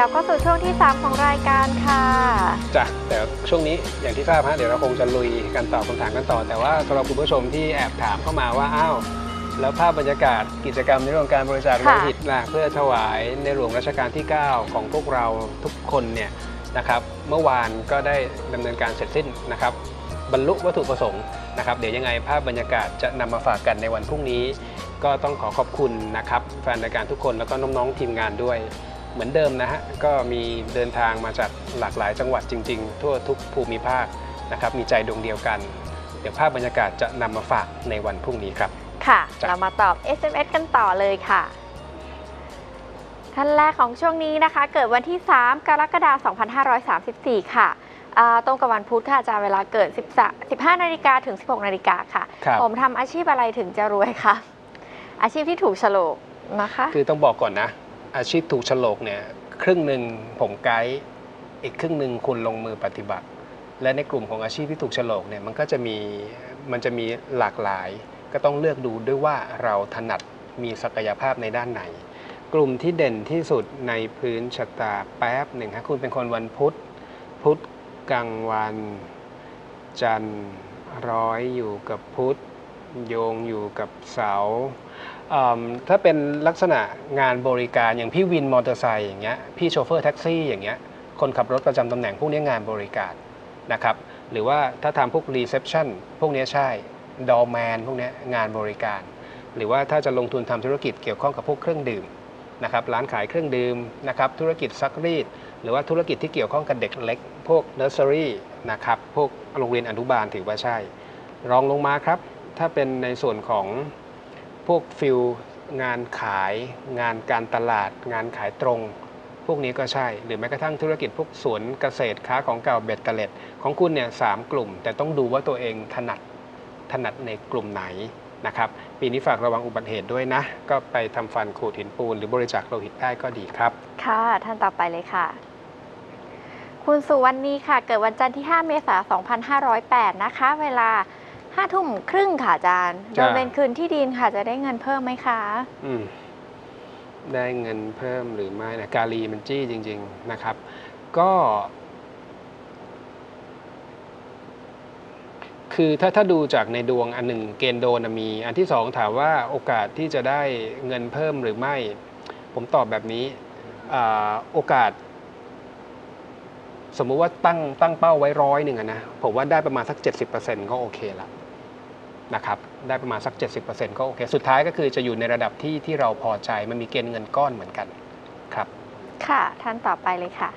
บเข้าสู่ช่วงที่3ของรายการค่ะจ้ะแต่ช่วงนี้อย่างที่ทราบฮะเดี๋ยวเราคงจะลุยกันตอบคำถามกันต่อแต่ว่าสำหรับคุณผู้ชมที่แอบถามเข้ามาว่าอ้าวแล้วภาพบรรยากาศกิจกรรมในเรื่องการบริจาคโลหิตล่ะเพื่อถวายในหลวงรัชกาลที่9ของพวกเราทุกคนเนี่ยนะครับเมื่อวานก็ได้ดำเนินการเสร็จสิ้นนะครับบรรลุวัตถุประสงค์นะครับเดี๋ยวยังไงภาพบรรยากาศจะนำมาฝากกันในวันพรุ่งนี้ก็ต้องขอขอบคุณนะครับแฟนรายการทุกคนแล้วก็น้องๆทีมงานด้วยเหมือนเดิมนะฮะก็มีเดินทางมาจากหลากหลายจังหวัดจริงๆทั่วทุกภูมิภาคนะครับมีใจดวงเดียวกันเดี๋ยวภาพบรรยากาศจะนำมาฝากในวันพรุ่งนี้ครับค่ะเรามาตอบ SMS กันต่อเลยค่ะท่านแรกของช่วงนี้นะคะเกิดวันที่3 กรกฎาคม 2534 ค่ะตรงกับวันพุธค่ะอาจารย์เวลาเกิด 15 นาฬิกาถึง 16 นาฬิกาค่ะผมทำอาชีพอะไรถึงจะรวยคะอาชีพที่ถูกโฉลกนะคะคือต้องบอกก่อนนะอาชีพถูกโฉลกเนี่ยครึ่งหนึ่งผมไกด์อีกครึ่งหนึ่งคุณลงมือปฏิบัติและในกลุ่มของอาชีพที่ถูกโฉลกเนี่ยมันจะมีหลากหลายก็ต้องเลือกดูด้วยว่าเราถนัดมีศักยภาพในด้านไหนกลุ่มที่เด่นที่สุดในพื้นชะตาแป๊บหนึ่งครับคุณเป็นคนวันพุธกลางวันจันทร์ร้อยอยู่กับพุธโยงอยู่กับเสาร์ถ้าเป็นลักษณะงานบริการอย่างพี่วินมอเตอร์ไซค์อย่างเงี้ยพี่โชเฟอร์แท็กซี่อย่างเงี้ยคนขับรถประจำตำแหน่งพวกนี้งานบริการนะครับหรือว่าถ้าทำพวกรีเซพชันพวกนี้ใช่ดอร์แมนพวกนี้งานบริการหรือว่าถ้าจะลงทุนทำธุรกิจเกี่ยวข้องกับพวกเครื่องดื่มนะครับร้านขายเครื่องดื่มนะครับธุรกิจซักรีดหรือว่าธุรกิจที่เกี่ยวข้องกับเด็กเล็กพวกเนอร์เซอรี่นะครับพวกโรงเรียนอนุบาลถือว่าใช่รองลงมาครับถ้าเป็นในส่วนของพวกฟิลงานขายงานการตลาดงานขายตรงพวกนี้ก็ใช่หรือแม้กระทั่งธุรกิจพวกสวนเกษตรค้าของเก่าเบ็ดเตล็ดของคุณเนี่ย3 กลุ่มแต่ต้องดูว่าตัวเองถนัดในกลุ่มไหนนะครับปีนี้ฝากระวังอุบัติเหตุด้วยนะก็ไปทำฟันขูดหินปูนหรือบริจาคโลหิตได้ก็ดีครับค่ะท่านต่อไปเลยค่ะคุณสุวรรณีค่ะเกิดวันจันทร์ที่5 เมษายน 2508 นะคะเวลา5 ทุ่มครึ่งค่ะอาจารย์โดนเป็นคืนที่ดินค่ะจะได้เงินเพิ่มไหมคะได้เงินเพิ่มหรือไม่นะกาลีมันจี้จริงๆนะครับก็คือถ้าดูจากในดวงอันหนึ่งเกณฑ์โดนมีอันที่2ถามว่าโอกาสที่จะได้เงินเพิ่มหรือไม่ผมตอบแบบนี้โอกาสสมมุติว่าตั้งเป้าไว้100นะผมว่าได้ประมาณสัก 70% ก็โอเคละนะครับได้ประมาณสัก 70% ก็โอเคสุดท้ายก็คือจะอยู่ในระดับที่เราพอใจมันมีเกณฑ์เงินก้อนเหมือนกันครับค่ะท่านต่อไปเลยค่ะ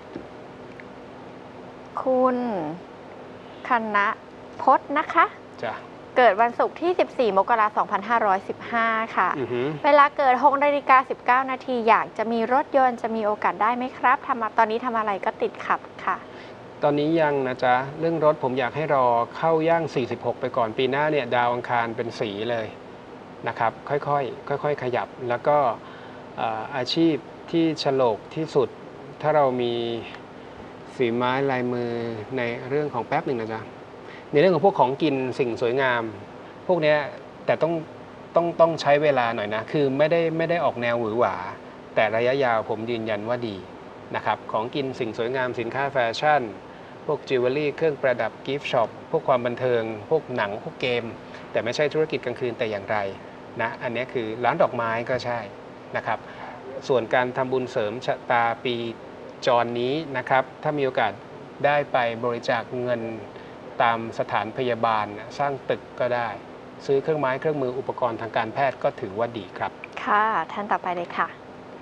คุณคณะพจน์นะคะจ้ะเกิดวันศุกร์ที่ 14 มกราคม 2515 ค่ะเวลาเกิด 6 นาฬิกา 19 นาทีอยากจะมีรถยนต์จะมีโอกาสได้ไหมครับตอนนี้ทำอะไรก็ติดขัดค่ะตอนนี้ยังนะจ๊ะเรื่องรถผมอยากให้รอเข้าย่าง46ไปก่อนปีหน้าเนี่ยดาวอังคารเป็นสีเลยนะครับค่อยๆขยับแล้วก็อาชีพที่ฉลกที่สุดถ้าเรามีฝีไม้ลายมือในเรื่องของแป๊บหนึ่งนะจ๊ะในเรื่องของพวกของกินสิ่งสวยงามพวกนี้แต่ต้องใช้เวลาหน่อยนะคือไม่ได้ออกแนวหวือหวาแต่ระยะยาวผมยืนยันว่าดีนะครับของกินสิ่งสวยงามสินค้าแฟชั่นพวกจิวเวลรี่เครื่องประดับกิฟต์ช็อปพวกความบันเทิงพวกหนังพวกเกมแต่ไม่ใช่ธุรกิจกลางคืนแต่อย่างไรนะอันนี้คือร้านดอกไม้ก็ใช่นะครับส่วนการทำบุญเสริมชะตาปีจรนี้นะครับถ้ามีโอกาสได้ไปบริจาคเงินตามสถานพยาบาลสร้างตึกก็ได้ซื้อเครื่องไม้เครื่องมืออุปกรณ์ทางการแพทย์ก็ถือว่าดีครับค่ะท่านต่อไปเลยค่ะ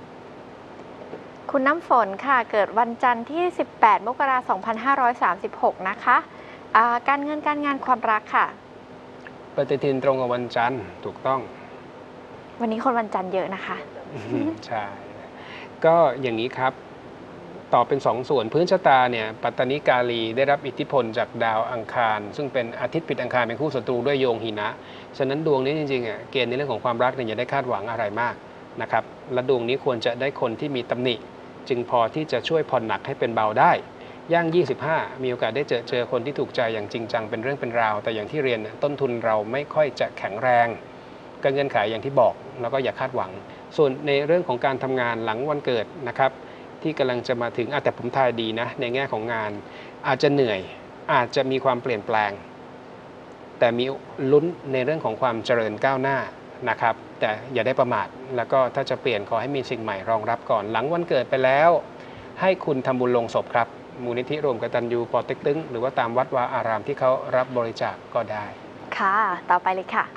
คุณน้ำฝนค่ะเกิดวันจันทร์ที่ 18 มกราคม 2536 นะคะการเงินการงานความรักค่ะปฏิทินตรงกับวันจันทร์ถูกต้องวันนี้คนวันจันทร์เยอะนะคะใช่ก็อย่างนี้ครับต่อเป็น2 ส่วนพื้นชะตาเนี่ยปัตตนิกาลีได้รับอิทธิพลจากดาวอังคารซึ่งเป็นอาทิตย์ปิดอังคารเป็นคู่ศัตรูด้วยโยงหินะฉะนั้นดวงนี้จริงๆเกณฑ์ในเรื่องของความรักเนี่ยอย่าได้คาดหวังอะไรมากนะครับและดวงนี้ควรจะได้คนที่มีตำหนิจึงพอที่จะช่วยผ่อนหนักให้เป็นเบาได้ย่าง25มีโอกาสได้เจอคนที่ถูกใจอย่างจริงจังเป็นเรื่องเป็นราวแต่อย่างที่เรียนต้นทุนเราไม่ค่อยจะแข็งแรงการเงินขายอย่างที่บอกแล้วก็อย่าคาดหวังส่วนในเรื่องของการทำงานหลังวันเกิดนะครับที่กำลังจะมาถึงแต่ผมทายดีนะในแง่ของงานอาจจะเหนื่อยอาจจะมีความเปลี่ยนแปลงแต่มีลุ้นในเรื่องของความเจริญก้าวหน้านะครับแต่อย่าได้ประมาทแล้วก็ถ้าจะเปลี่ยนขอให้มีสิ่งใหม่รองรับก่อนหลังวันเกิดไปแล้วให้คุณทำบุญลงศพครับมูลนิธิร่วมกตัญญูปอเต็กตึงหรือว่าตามวัดวาอารามที่เขารับบริจาคก็ได้ค่ะต่อไปเลยค่ะ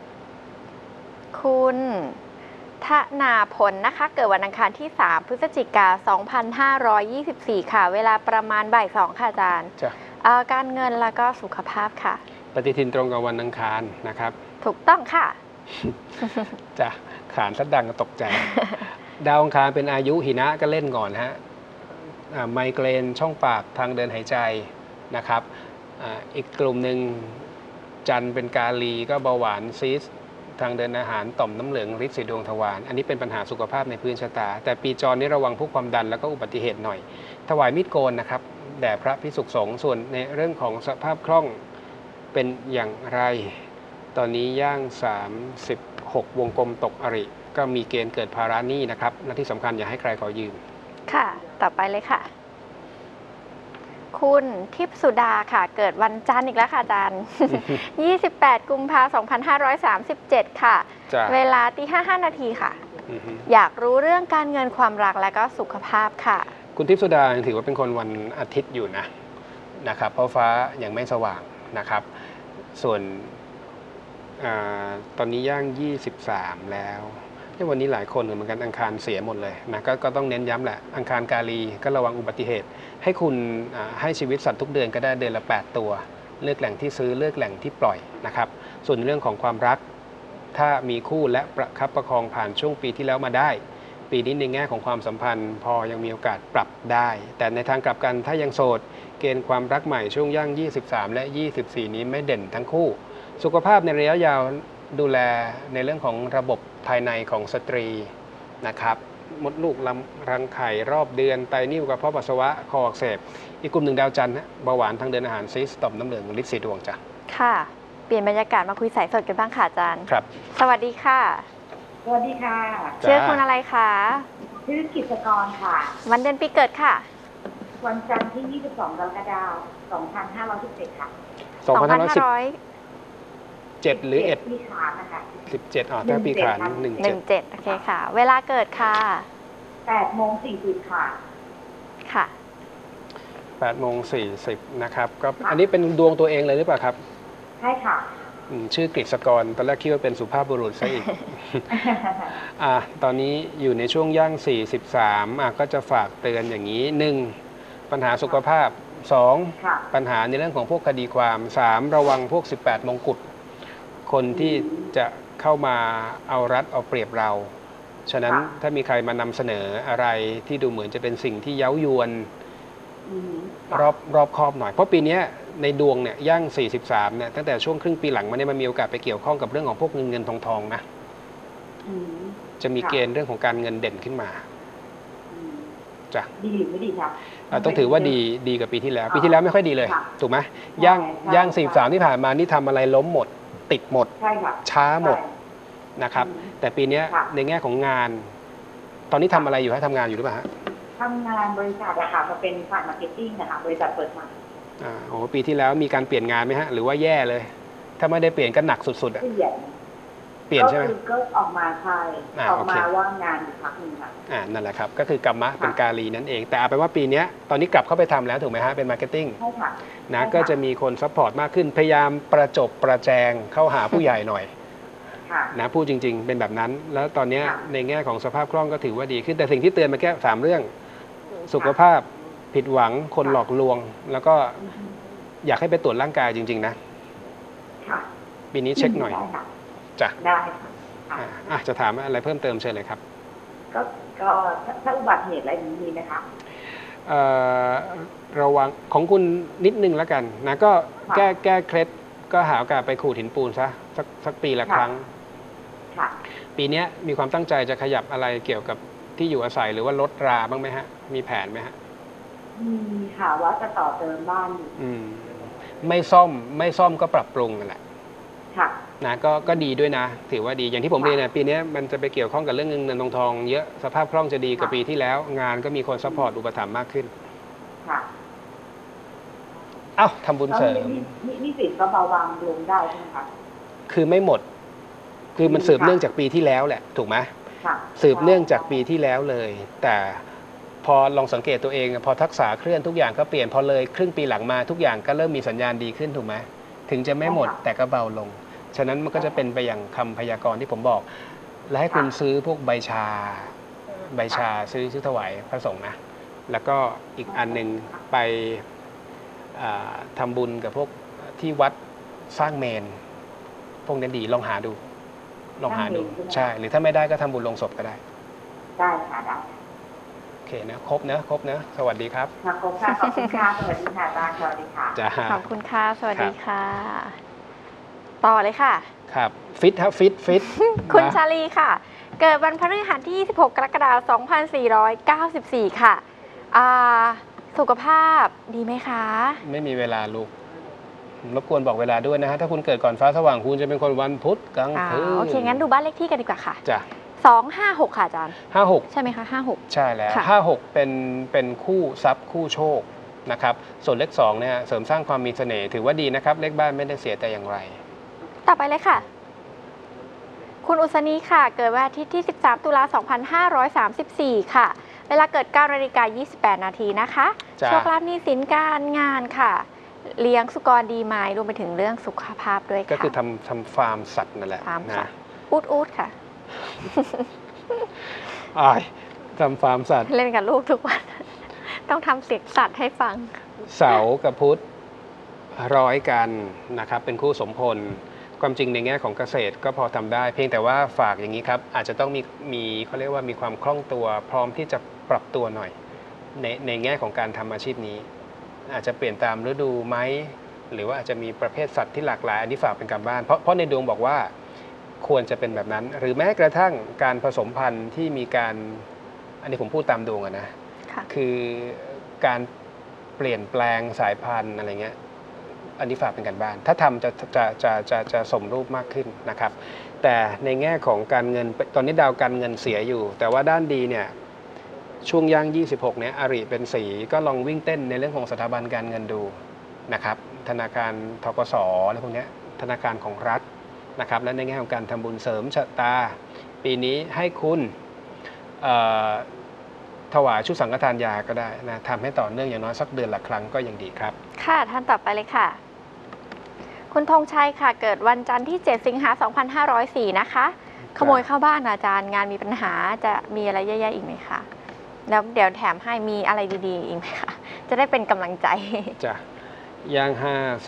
คุณธนาพลนะคะเกิดวันอังคารที่3พฤศจิกา2524ค่ะเวลาประมาณบ่าย2ค่ะอาจารย์การเงินแล้วก็สุขภาพค่ะปฏิทินตรงกับวันอังคารนะครับถูกต้องค่ะจ้ะขานสัดดังก็ตกใจ ดาวอังคารเป็นอายุหินะก็เล่นก่อนฮะไมเกรนช่องปากทางเดินหายใจนะครับอีกกลุ่มหนึ่งจันเป็นกาลีก็เบาหวานซีสทางเดินอาหารต่อมน้ำเหลืองฤทธิ์สีดวงทวารอันนี้เป็นปัญหาสุขภาพในพื้นชะตาแต่ปีจรนี้ระวังพวกความดันแล้วก็อุบัติเหตุหน่อยถวายมีดโกนนะครับแด่พระภิกษุสงฆ์ส่วนในเรื่องของสภาพคล่องเป็นอย่างไรตอนนี้ย่าง36วงกลมตกอริก็มีเกณฑ์เกิดภาระหนี้นะครับและที่สำคัญอย่าให้ใครขอยืมค่ะต่อไปเลยค่ะคุณทิพสุดาค่ะเกิดวันจันทร์อีกแล้วค่ะอาจารย์ 28 กุมภาพันธ์ 2537 ค่ะเวลาตี5:05 นาทีค่ะอยากรู้เรื่องการเงินความรักและก็สุขภาพค่ะคุณทิพสุดาถือว่าเป็นคนวันอาทิตย์อยู่นะครับเพราะฟ้ายังไม่สว่างนะครับส่วนตอนนี้ย่าง23แล้ววันนี้หลายคนเหมือนกันอังคารเสียหมดเลยนะก็ต้องเน้นย้ำแหละอังคารกาลีก็ระวังอุบัติเหตุให้คุณให้ชีวิตสัตว์ทุกเดือนก็ได้เดือนละ8ตัวเลือกแหล่งที่ซื้อเลือกแหล่งที่ปล่อยนะครับส่วนเรื่องของความรักถ้ามีคู่และประคับประคองผ่านช่วงปีที่แล้วมาได้ปีนี้ในแง่ของความสัมพันธ์พอยังมีโอกาสปรับได้แต่ในทางกลับกันถ้ายังโสดเกณฑ์ความรักใหม่ช่วงย่าง23และ24นี้ไม่เด่นทั้งคู่สุขภาพในระยะยาวดูแลในเรื่องของระบบภายในของสตรีนะครับมดลูกรังไข่รอบเดือนไตนิ่วกระเพาะปัสสาวะคออักเสบอีกกลุ่มหนึ่งดาวจันทร์เบาหวานทางเดินอาหารซีสต่อมน้ำเหลืองฤทธิ์สีดวงจ้ะค่ะเปลี่ยนบรรยากาศมาคุยสายสดกันบ้างค่ะอาจารย์ครับสวัสดีค่ะสวัสดีค่ะชื่อคุณอะไรคะชื่อกฤษกรค่ะวันเดือนปีเกิดค่ะวันจันทร์ที่22 กรกฎาคม 2517 ค่ะ 7 หรือ1 ปีขานนะคะ 17ถ้าปีขาน 17โอเคค่ะเวลาเกิดค่ะ 8:40 ค่ะค่ะ 8:40นะครับก็อันนี้เป็นดวงตัวเองเลยหรือเปล่าครับใช่ค่ะชื่อกฤษกรตอนแรกคิดว่าเป็นสุภาพบุรุษซะอีก ตอนนี้อยู่ในช่วงย่าง43ก็จะฝากเตือนอย่างนี้1ปัญหาสุขภาพ2ปัญหาในเรื่องของพวกคดีความ3ระวังพวก18มงกุฎคนที่จะเข้ามาเอารัดเอาเปรียบเราฉะนั้นถ้ามีใครมานำเสนออะไรที่ดูเหมือนจะเป็นสิ่งที่เย้ายวนรอบคอบหน่อยเพราะปีนี้ในดวงเนี่ยย่าง43เนี่ยตั้งแต่ช่วงครึ่งปีหลังมาเนี่ยมันมีโอกาสไปเกี่ยวข้องกับเรื่องของพวกเงินทองนะจะมีเกณฑ์เรื่องของการเงินเด่นขึ้นมาจ้ะดีหรือไม่ดีครับต้องถือว่าดีกับปีที่แล้วไม่ค่อยดีเลยถูกไหมย่าง43ที่ผ่านมานี่ทำอะไรล้มหมดติดหมดช้าหมดนะครับแต่ปีนี้ในแง่ของงานตอนนี้ทำอะไรอยู่ทำงานอยู่หรือเปล่าฮะทำงานบริษัทนะคะมาเป็นฝ่ายมาร์เก็ตติ้งนะคะบริษัทเปิดใหม่ปีที่แล้วมีการเปลี่ยนงานไหมฮะหรือว่าแย่เลยถ้าไม่ได้เปลี่ยนก็หนักสุดๆเปลี่ยนใช่ไหมก็ออกมาใช่ออกมาว่างงานอยู่พักนึงค่ะนั่นแหละครับก็คือกรรมะเป็นกาลีนั่นเองแต่เอาไปว่าปีนี้ตอนนี้กลับเข้าไปทำแล้วถูกไหมฮะเป็นมาร์เก็ตติ้งใช่ค่ะนะก็จะมีคนซัพพอร์ตมากขึ้นพยายามประจบประแจงเข้าหาผู้ใหญ่หน่อยนะพูดจริงๆเป็นแบบนั้นแล้วตอนนี้ในแง่ของสภาพคล่องก็ถือว่าดีขึ้นแต่สิ่งที่เตือนมาแค่3เรื่องสุขภาพผิดหวังคนหลอกลวงแล้วก็อยากให้ไปตรวจร่างกายจริงๆนะปีนี้เช็คหน่อยจ้ะได้ค่ะจะถามอะไรเพิ่มเติมเชิญเลยครับก็ถ้าอุบัติเหตุอะไรมีไหมคะระวังของคุณนิดนึงแล้วกันนะก็แก้เคล็ดก็หาโอกาสไปขูดหินปูนสักปีละครั้งปีนี้มีความตั้งใจจะขยับอะไรเกี่ยวกับที่อยู่อาศัยหรือว่าลดราบ้างไหมฮะมีแผนไหมฮะมีค่ะว่าจะต่อเติมบ้านอยู่ไม่ซ่อมก็ปรับปรุงนั่นแหละค่ะนะก็ดีด้วยนะถือว่าดีอย่างที่ผมเรียนเนี่ยปีนี้มันจะไปเกี่ยวข้องกับเรื่องเงินทองเยอะสภาพคล่องจะดีกว่าปีที่แล้ว งานก็มีคนซัพพอร์ตอุปถัมภ์มากขึ้นค่ะเอ้าทำบุญเสริมนี่สินก็เบาบางลงได้ใช่ไหมคะคือไม่หมด คือมันสืบเนื่องจากปีที่แล้วแหละถูกไหมค่ะสืบเนื่องจากปีที่แล้วเลย แต่พอลองสังเกตตัวเองพอทักษะเคลื่อนทุกอย่างก็เปลี่ยนพอเลยครึ่งปีหลังมาทุกอย่างก็เริ่มมีสัญญาณดีขึ้นถูกไหมถึงจะไม่หมดแต่ก็เบาลง ฉะนั้นมันก็จะเป็นไปอย่างคำพยากรณ์ที่ผมบอก และให้คุณซื้อพวกใบชาซื้อถวายพระสงฆ์นะแล้วก็อีกอันหนึ่งไปทำบุญกับพวกที่วัดสร้างเมนพวกนี้ดีลองหาดูใช่หรือถ้าไม่ได้ก็ทำบุญลงศพก็ได้ได้ค่ะได้โอเคนะครบนะสวัสดีครับค่ะครบค่ะขอบคุณค่ะสวัสดีค่ะอาจารย์สวัสดีค่ะจ้าขอบคุณค่ะสวัสดีค่ะ ต่อเลยค่ะครับฟิตครับฟิตคุณชาลีค่ะ เกิดวันพฤหัสที่26 กรกฎาคม 2494 ค่ะสุขภาพดีไหมคะ ไม่มีเวลาลูกรบกวนบอกเวลาด้วยนะฮะถ้าคุณเกิดก่อนฟ้าสว่างคุณจะเป็นคนวันพุธกลางคืนโอเคงั้นดูบ้านเลขที่กันดีกว่าค่ะจ้ะ 256ค่ะอาจารย์56ใช่ไหมคะ56 ใช่แล้ว56เป็นคู่ทรัพย์คู่โชคนะครับส่วนเลข2เนี่ยเสริมสร้างความมีเสน่ห์ถือว่าดีนะครับเลขบ้านไม่ได้เสียแต่อย่างไรต่อไปเลยค่ะคุณอุษณีค่ะเกิดวันอาทิตย์ที่13 ตุลาคม 2534 ค่ะเวลาเกิด 9:28 นาทีนะคะโชคลาภหนี้สินการงานค่ะเลี้ยงสุกรดีไหมรวมไปถึงเรื่องสุขภาพด้วยค่ะก็คือทำฟาร์มสัตว์นั่นแหละนะอูดค่ะทำฟาร์มสัตว์เล่นกับลูกทุกวันต้องทำเสียงสัตว์ให้ฟังเสาร์กับพุธร้อยกันนะครับเป็นคู่สมพลความจริงในแง่ของเกษตรก็พอทำได้เพียงแต่ว่าฝากอย่างนี้ครับอาจจะต้องมีเขาเรียกว่ามีความคล่องตัวพร้อมที่จะปรับตัวหน่อยในแง่ของการทำอาชีพนี้อาจจะเปลี่ยนตามฤดูไหมหรือว่าอาจจะมีประเภทสัตว์ที่หลากหลายอันนี้ฝากเป็นการบ้านเพราะในดวงบอกว่าควรจะเป็นแบบนั้นหรือแม้กระทั่งการผสมพันธุ์ที่มีการอันนี้ผมพูดตามดวงนะคือการเปลี่ยนแปลงสายพันธุ์อะไรเงี้ยอันนี้ฝากเป็นการบ้านถ้าทำจะสมรูปมากขึ้นนะครับแต่ในแง่ของการเงินตอนนี้ดาวการเงินเสียอยู่แต่ว่าด้านดีเนี่ยช่วงย่าง26เนี่ยอริเป็นสีก็ลองวิ่งเต้นในเรื่องของสถาบันการเงินดูนะครับธนาคารธกสอะไรพวกนี้ธนาคารของรัฐนะครับและในแง่ของการทำบุญเสริมชะตาปีนี้ให้คุณถวายชุดสังฆทานยาก็ได้นะทำให้ต่อเนื่องอย่างน้อยสักเดือนละครั้งก็ยังดีครับค่ะท่านต่อไปเลยค่ะคุณธงชัยค่ะเกิดวันจันทร์ที่7 สิงหาคม 2504 นะคะขโมยเข้าบ้านอาจารย์งานมีปัญหาจะมีอะไรแย่ๆอีกไหมคะแล้วเดี๋ยวแถมให้มีอะไรดีๆอีกไหมคะจะได้เป็นกำลังใจจ้ะย่าง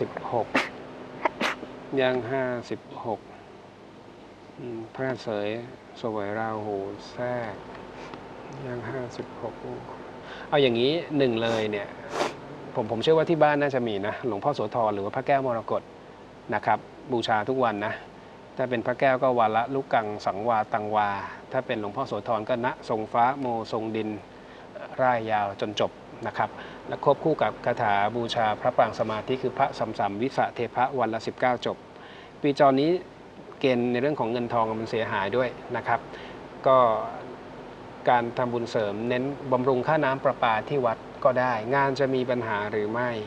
56ย่าง56พระเสยสวยราหูแทรกย่าง56เอาอย่างนี้หนึ่งเลยเนี่ยผมเชื่อว่าที่บ้านน่าจะมีนะหลวงพ่อโสธรหรือว่าพระแก้วมรกตนะครับบูชาทุกวันนะถ้าเป็นพระแก้วก็วาระลูกกังสังวาตังวาถ้าเป็นหลวงพ่อโสธรก็ณทรงฟ้าโมทรงดินร่ายยาวจนจบนะครับและควบคู่กับคาถาบูชาพระปรางสมาธิคือพระสัมสัมวิสะเทพะวันละ19จบปีจรนี้เกณฑ์ในเรื่องของเงินทองมันเสียหายด้วยนะครับก็การทำบุญเสริมเน้นบำรุงค่าน้ำประปาที่วัดก็ได้งานจะมีปัญหาหรือไม่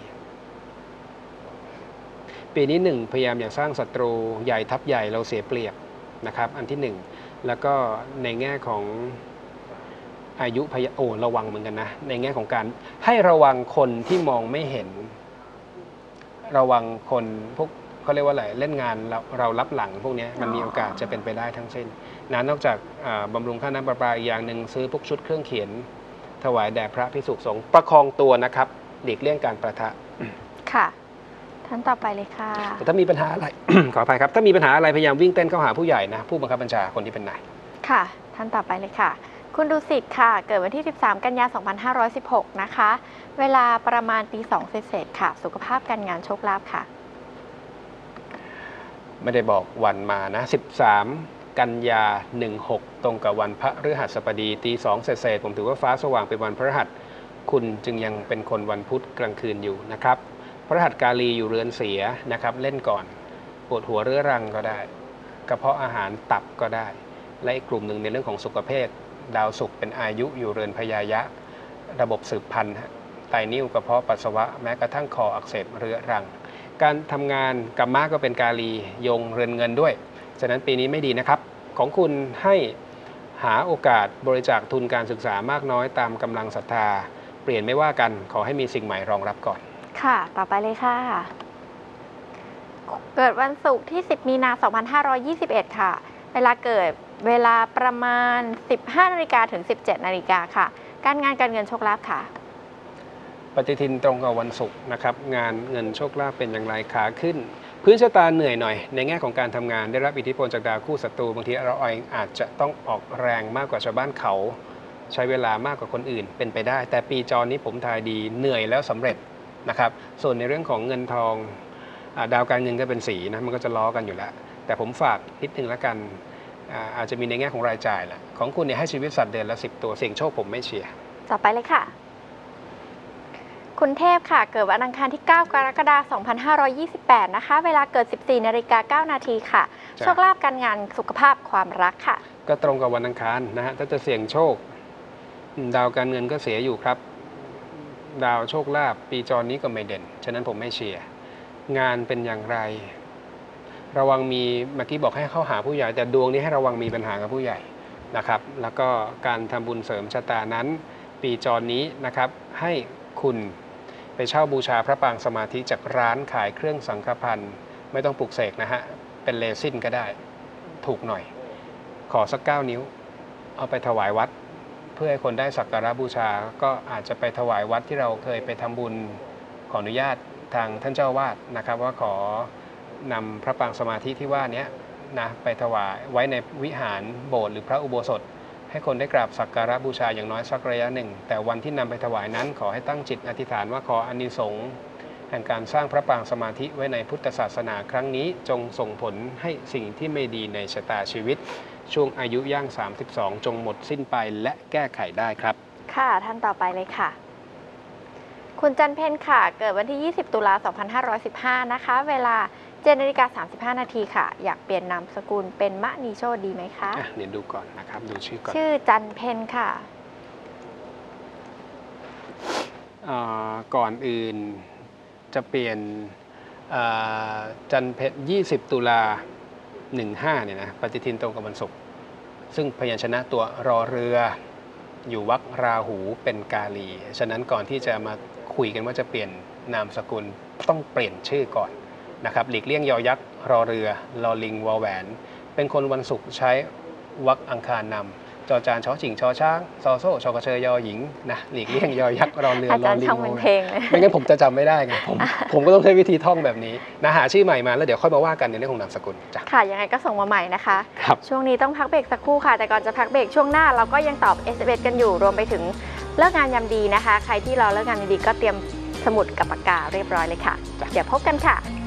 ปีนี้พยายามอย่าสร้างศัตรูใหญ่ทับใหญ่เราเสียเปรียบนะครับอันที่แล้วก็ในแง่ของอายุระวังเหมือนกันนะในแง่ของการให้ระวังคนที่มองไม่เห็นระวังคนพวกเขาเรียกว่าอะไรเล่นงานเรารับหลังพวกนี้มันมีโอกาสจะเป็นไปได้ทั้งสิ้นนะนอกจากบำรุงค่าน้ำประปาอีกอย่างหนึ่งซื้อพวกชุดเครื่องเขียนถวายแด่พระภิกษุสงฆ์ประคองตัวนะครับหลีกเลี่ยงการประทะค่ะท่านต่อไปเลยค่ะแต่ถ้ามีปัญหาอะไร ขออภัยครับถ้ามีปัญหาอะไรพยายามวิ่งเต้นเข้าหาผู้ใหญ่นะผู้บังคับบัญชาคนที่เป็นนายค่ะท่านต่อไปเลยค่ะคุณดุสิตค่ะเกิดวันที่13 กันยายน 2516 นะคะเวลาประมาณตี 2 เศษค่ะสุขภาพการงานโชคลาภค่ะไม่ได้บอกวันมานะ13 กันยา16ตรงกับวันพฤหัสบดีตี 2 เศษผมถือว่าฟ้าสว่างเป็นวันพฤหัสคุณจึงยังเป็นคนวันพุธกลางคืนอยู่นะครับพฤหัสกาลีอยู่เรือนเสียนะครับเล่นก่อนปวดหัวเรื้อรังก็ได้กระเพาะอาหารตับก็ได้ และอีกกลุ่มหนึ่งในเรื่องของสุขภาพดาวศุกร์เป็นอายุอยู่เรือนพยายะระบบสืบพันธุ์ไตนิ่วกระเพาะปัสสาวะแม้กระทั่งคออักเสบเรื้อรัง การทำงานกับม้าก็เป็นกาลียงเรือนเงินด้วยฉะนั้นปีนี้ไม่ดีนะครับของคุณให้หาโอกาสบริจาคทุนการศึกษามากน้อยตามกำลังศรัทธาเปลี่ยนไม่ว่ากันขอให้มีสิ่งใหม่รองรับก่อนค่ะต่อไปเลยค่ะเกิดวันศุกร์ที่10 มีนาคม 2521 ค่ะเวลาเกิดเวลาประมาณ 15 นาฬิกาถึง 17 นาฬิกาค่ะการงานการเงินโชคลาภค่ะปฏิทินตรงกับวันศุกร์นะครับงานเงินโชคลาภเป็นอย่างไรขาขึ้นพื้นชะตาเหนื่อยหน่อยในแง่ของการทำงานได้รับอิทธิพลจากดาวคู่ศัตรูบางทีเราเองอาจจะต้องออกแรงมากกว่าชาวบ้านเขาใช้เวลามากกว่าคนอื่นเป็นไปได้แต่ปีจรนี้ผมทายดีเหนื่อยแล้วสำเร็จนะครับส่วนในเรื่องของเงินทองดาวการเงินก็เป็นสีนะมันก็จะล้อกันอยู่แล้วแต่ผมฝากนิดนึงแล้วกันอาจจะมีในแง่ของรายจ่ายแหละของคุณเนี่ยให้ชีวิตสัตว์เดือนละ10 ตัวเสี่ยงโชคผมไม่เชียร์ต่อไปเลยค่ะคุณเทพค่ะเกิดวันอังคารที่ 9 กรกฎาคม 2528 นะคะเวลาเกิด 14 นาฬิกา 9 นาทีค่ะโชคลาภการงานสุขภาพความรักค่ะก็ตรงกับวันอังคารนะฮะถ้าจะเสี่ยงโชคดาวการเงินก็เสียอยู่ครับดาวโชคลาภปีจรนี้ก็ไม่เด่นฉะนั้นผมไม่เชียร์งานเป็นอย่างไรระวังมีเมื่อกี้บอกให้เข้าหาผู้ใหญ่แต่ดวงนี้ให้ระวังมีปัญหากับผู้ใหญ่นะครับแล้วก็การทำบุญเสริมชะตานั้นปีจรนี้นะครับให้คุณไปเช่าบูชาพระปางสมาธิจากร้านขายเครื่องสังฆพันธ์ไม่ต้องปลุกเสกนะฮะเป็นเรซินก็ได้ถูกหน่อยขอสัก9 นิ้วเอาไปถวายวัดเพื่อให้คนได้สักการะบูชาก็อาจจะไปถวายวัดที่เราเคยไปทำบุญขออนุญาตทางท่านเจ้าวาดนะครับว่าขอนำพระปางสมาธิที่ว่านี้นะไปถวายไว้ในวิหารโบสถ์หรือพระอุโบสถให้คนได้กราบสักการะบูชาอย่างน้อยสักระยะหนึ่งแต่วันที่นำไปถวายนั้นขอให้ตั้งจิตอธิษฐานว่าขออานิสงส์แห่งการสร้างพระปางสมาธิไว้ในพุทธศาสนาครั้งนี้จงส่งผลให้สิ่งที่ไม่ดีในชะตาชีวิตช่วงอายุย่าง32จงหมดสิ้นไปและแก้ไขได้ครับค่ะท่านต่อไปเลยค่ะคุณจันเพ็ญค่ะเกิดวันที่ 20 ตุลาคม 2515 นะคะเวลา 7 นาฬิกา 35 นาทีค่ะอยากเปลี่ยนนามสกุลเป็นมะนีโชดีไหมคะเดี๋ยวดูก่อนนะครับดูชื่อก่อนชื่อจันเพ็ญค่ะก่อนอื่นจะเปลี่ยนจันเพ็ญ20 ตุลา15เนี่ยนะปฏิทินตรงกับวันศุกร์ซึ่งพยัญชนะตัวรอเรืออยู่วรรคราหูเป็นกาลีฉะนั้นก่อนที่จะมาคุยกันว่าจะเปลี่ยนนามสกุลต้องเปลี่ยนชื่อก่อนนะครับหลีกเลี่ยงยอยักษ์รอเรือลอลิงวอแหวนเป็นคนวันศุกร์ใช้วรรคอังคารนำจอจานชอฉิงชอช้างซอโซ่ชอกระเชยยอหญิงนะหลีกเลี่ยงยอยักษ์รอเรือลอลิงวอแหวนไม่งั้นผมจะจำไม่ได้ไงผมก็ต้องใช้วิธีท่องแบบนี้นะหาชื่อใหม่มาแล้วเดี๋ยวค่อยมาว่ากันในเรื่องของนามสกุลจ้ะค่ะยังไงก็ส่งมาใหม่นะคะช่วงนี้ต้องพักเบรกสักครู่ค่ะแต่ก่อนจะพักเบรกช่วงหน้าเราก็ยังตอบ SMS กันอยู่รวมไปถึงเลิกงานยามดีนะคะใครที่รอเลิกงานดีๆก็เตรียมสมุดกับปากกาเรียบร้อยเลยค่ะเดี๋ยวพบกันค่ะ